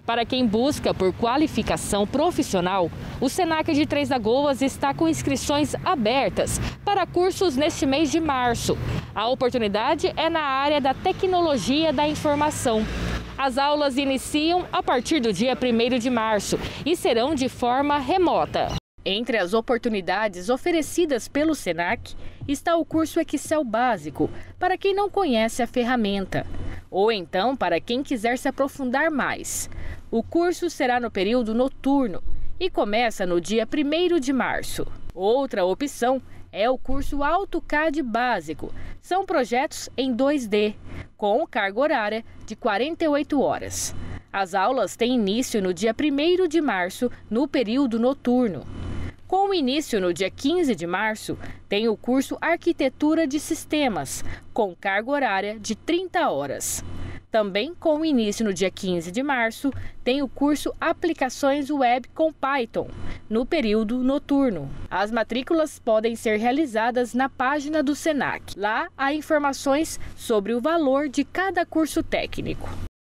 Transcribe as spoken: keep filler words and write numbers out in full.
Para quem busca por qualificação profissional, o Senac de Três Lagoas está com inscrições abertas para cursos neste mês de março. A oportunidade é na área da tecnologia da informação. As aulas iniciam a partir do dia primeiro de março e serão de forma remota. Entre as oportunidades oferecidas pelo Senac está o curso Excel básico, para quem não conhece a ferramenta, ou então para quem quiser se aprofundar mais. O curso será no período noturno e começa no dia primeiro de março. Outra opção é o curso AutoCAD básico. São projetos em dois D, com carga horária de quarenta e oito horas. As aulas têm início no dia primeiro de março, no período noturno. Com o início no dia quinze de março, tem o curso Arquitetura de Sistemas, com carga horária de trinta horas. Também com o início no dia quinze de março, tem o curso Aplicações Web com Python, no período noturno. As matrículas podem ser realizadas na página do Senac. Lá há informações sobre o valor de cada curso técnico.